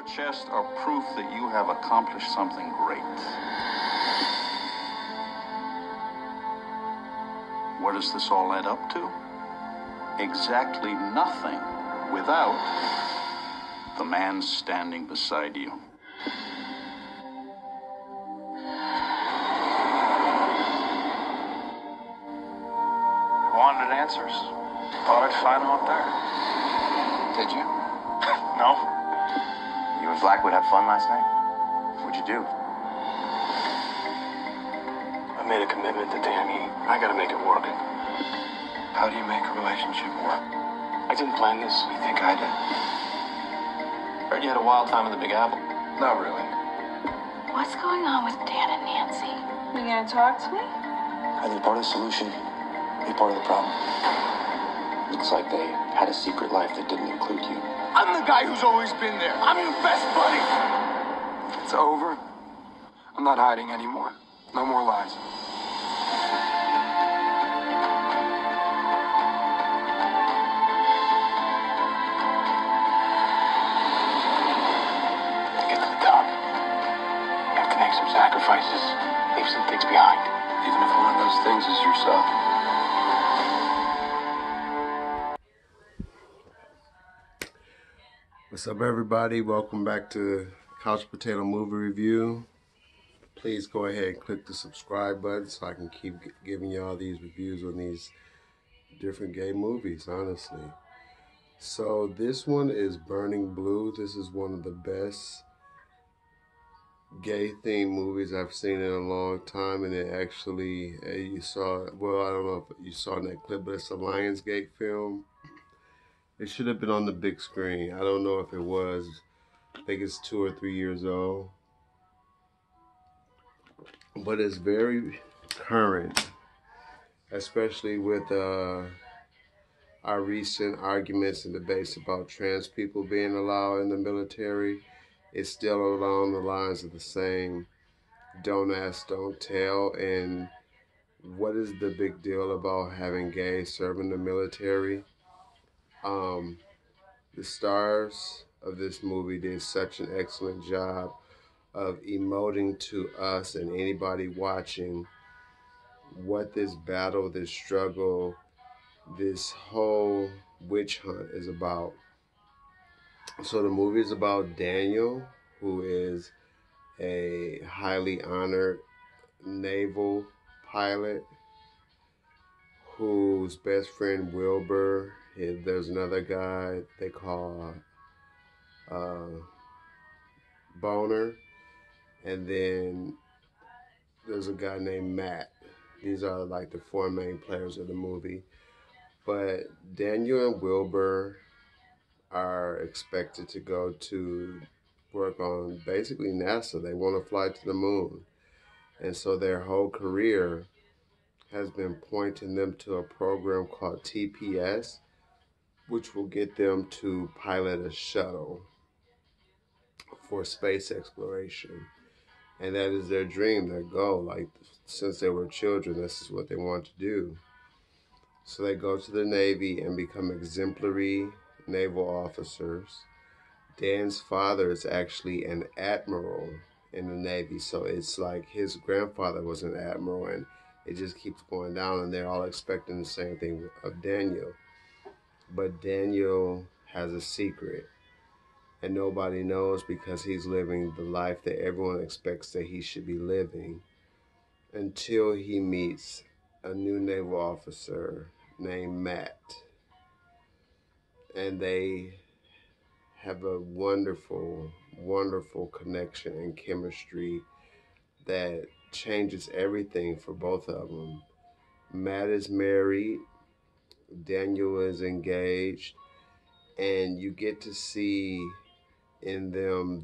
chest are proof that you have accomplished something great. What does this all add up to? Exactly nothing without the man standing beside you. I wanted answers. Thought I'd find them up there. Did you? No. You and Blackwood have fun last night? What'd you do? I made a commitment to Danny. I gotta make it work. How do you make a relationship work? I didn't plan this. You think I did? Heard you had a wild time in the Big Apple. Not really. What's going on with Dan and Nancy? You gonna talk to me? Either part of the solution, be part of the problem. Looks like they had a secret life that didn't include you. I'm the guy who's always been there. I'm your best buddy. It's over. I'm not hiding anymore. No more lies. To get to the top, you have to make some sacrifices, leave some things behind. Even if one of those things is yourself. What's up, everybody? Welcome back to Couch Potato Movie Review. Please go ahead and click the subscribe button so I can keep giving y'all these reviews on these different gay movies, honestly. So this one is Burning Blue. This is one of the best gay themed movies I've seen in a long time, and it actually, you saw, well, I don't know if you saw in that clip, but it's a Lionsgate film. It should have been on the big screen. I don't know if it was. I think it's 2 or 3 years old. But it's very current, especially with our recent arguments and debates about trans people being allowed in the military. It's still along the lines of the same don't ask, don't tell. And what is the big deal about having gays serving the military? The stars of this movie did such an excellent job of emoting to us and anybody watching what this battle, this struggle, this whole witch hunt is about. So the movie is about Daniel, who is a highly honored naval pilot whose best friend Wilbur, there's another guy they call Boner, and then there's a guy named Matt. These are like the 4 main players of the movie. But Daniel and Wilbur are expected to go to work on basically NASA. They want to fly to the moon. And so their whole career has been pointing them to a program called TPS, which will get them to pilot a shuttle for space exploration. And that is their dream, their goal. Like, since they were children, this is what they want to do. So they go to the Navy and become exemplary naval officers. Dan's father is actually an admiral in the Navy. So it's like his grandfather was an admiral, and it just keeps going down, and they're all expecting the same thing of Daniel. But Daniel has a secret, and nobody knows because he's living the life that everyone expects that he should be living until he meets a new naval officer named Matt. And they have a wonderful, wonderful connection and chemistry that changes everything for both of them. Matt is married, Daniel is engaged, and you get to see in them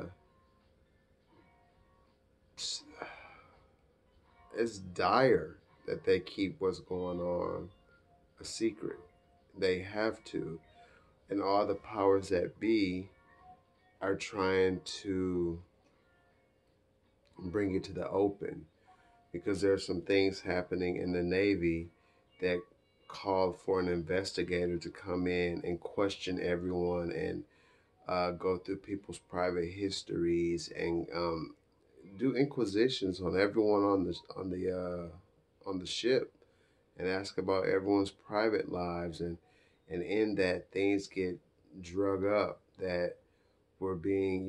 it's dire that they keep what's going on a secret. They have to. And all the powers that be are trying to bring it to the open, because there's some things happening in the Navy that call for an investigator to come in and question everyone and go through people's private histories and do inquisitions on everyone on the ship and ask about everyone's private lives, and in that things get drug up that were being,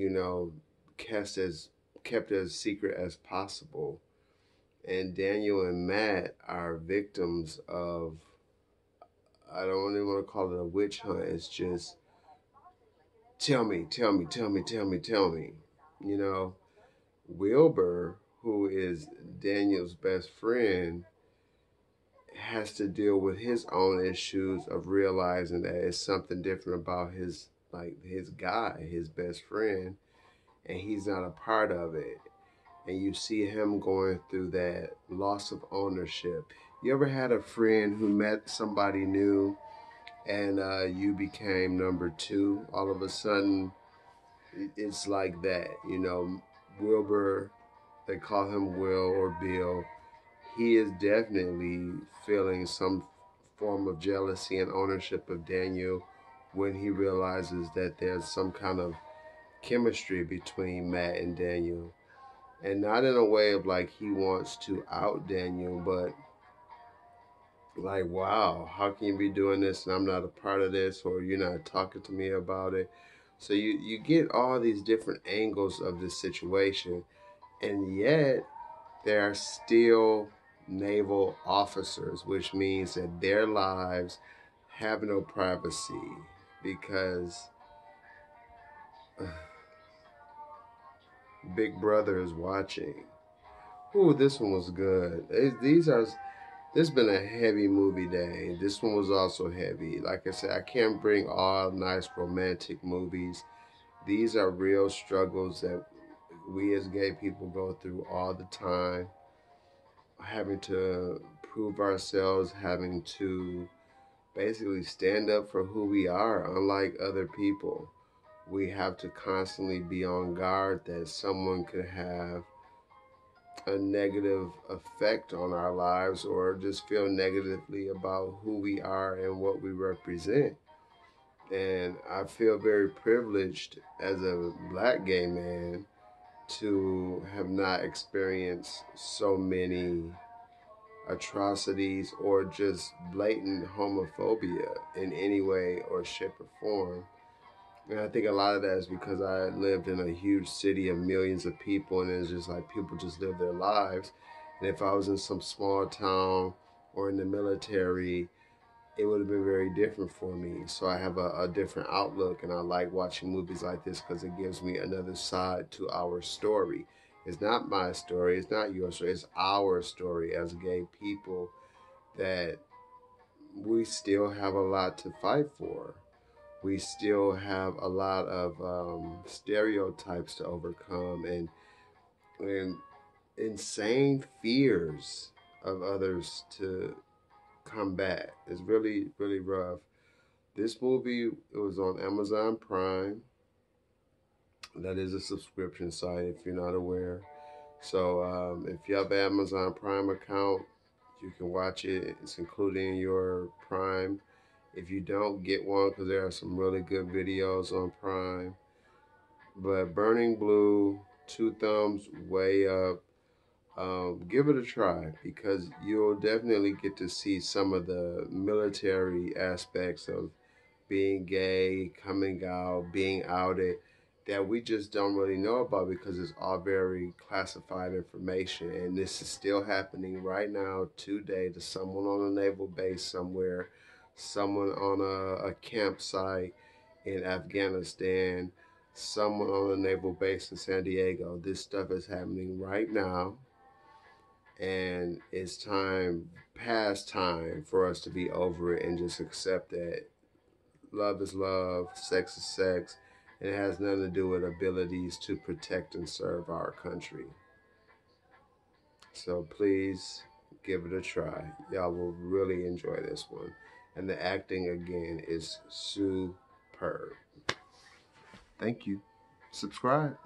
kept as secret as possible. And Daniel and Matt are victims of, I don't even want to call it a witch hunt. It's just tell me, tell me, tell me, tell me, tell me. You know, Wilbur, who is Daniel's best friend, has to deal with his own issues of realizing that it's something different about his guy, his best friend, and he's not a part of it. And you see him going through that loss of ownership. You ever had a friend who met somebody new and you became number two? All of a sudden, it's like that. Wilbur, they call him Will or Bill. He is definitely feeling some form of jealousy and ownership of Daniel when he realizes that there's some kind of chemistry between Matt and Daniel. And not in a way of like he wants to out Daniel, but like, wow, how can you be doing this and I'm not a part of this, or you're not talking to me about it? So you get all these different angles of this situation, and yet they are still naval officers, which means that their lives have no privacy because Big Brother is watching. Ooh, this one was good. This has been a heavy movie day. This one was also heavy. Like I said, I can't bring all nice romantic movies. These are real struggles that we as gay people go through all the time. Having to prove ourselves, having to basically stand up for who we are, unlike other people. We have to constantly be on guard that someone could have a negative effect on our lives or just feel negatively about who we are and what we represent. And I feel very privileged as a black gay man to have not experienced so many atrocities or just blatant homophobia in any way or shape or form. And I think a lot of that is because I lived in a huge city of millions of people, and it's just like people just live their lives. And if I was in some small town or in the military, it would have been very different for me. So I have a different outlook, and I like watching movies like this because it gives me another side to our story. It's not my story, it's not your story, it's our story as gay people that we still have a lot to fight for. We still have a lot of stereotypes to overcome and insane fears of others to combat. It's really, really rough. This movie, it was on Amazon Prime. That is a subscription site if you're not aware. So if you have an Amazon Prime account, you can watch it. It's included in your Prime. If you don't, get one because there are some really good videos on Prime. But Burning Blue, 2 thumbs way up. Give it a try because you'll definitely get to see some of the military aspects of being gay, coming out, being outed that we just don't really know about because it's all very classified information. And this is still happening right now today to someone on a naval base somewhere, someone on a campsite in Afghanistan, someone on a naval base in San Diego. This stuff is happening right now. And it's past time for us to be over it and just accept that love is love, sex is sex, and it has nothing to do with abilities to protect and serve our country. So please give it a try. Y'all will really enjoy this one. And the acting, again, is superb. Thank you. Subscribe.